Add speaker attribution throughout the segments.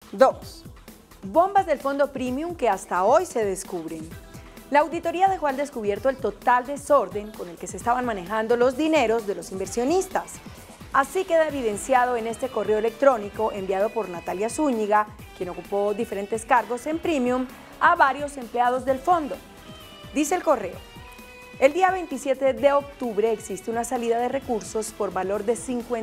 Speaker 1: 2. Bombas del fondo premium que hasta hoy se descubren. La auditoría dejó al descubierto el total desorden con el que se estaban manejando los dineros de los inversionistas. Así queda evidenciado en este correo electrónico enviado por Natalia Zúñiga, quien ocupó diferentes cargos en Premium, a varios empleados del fondo. Dice el correo: el día 27 de octubre existe una salida de recursos por valor de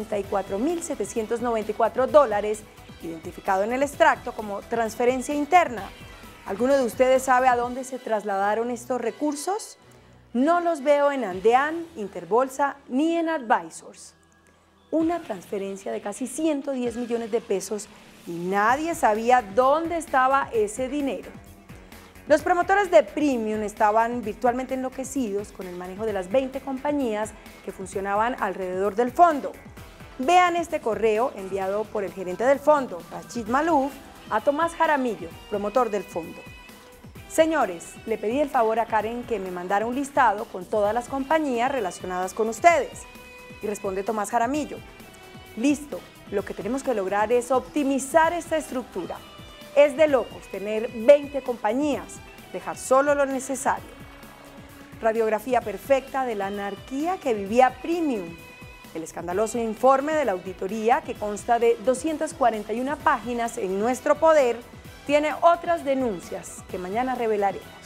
Speaker 1: $54.794, identificado en el extracto como transferencia interna. ¿Alguno de ustedes sabe a dónde se trasladaron estos recursos? No los veo en Andean, Interbolsa ni en Advisors. Una transferencia de casi 110 millones de pesos y nadie sabía dónde estaba ese dinero. Los promotores de Premium estaban virtualmente enloquecidos con el manejo de las 20 compañías que funcionaban alrededor del fondo. Vean este correo enviado por el gerente del fondo, Rachid Malouf, a Tomás Jaramillo, promotor del fondo. Señores, le pedí el favor a Karen que me mandara un listado con todas las compañías relacionadas con ustedes. Y responde Tomás Jaramillo: listo, lo que tenemos que lograr es optimizar esta estructura. Es de locos tener 20 compañías, dejar solo lo necesario. Radiografía perfecta de la anarquía que vivía Premium. El escandaloso informe de la auditoría, que consta de 241 páginas en nuestro poder, tiene otras denuncias que mañana revelaremos.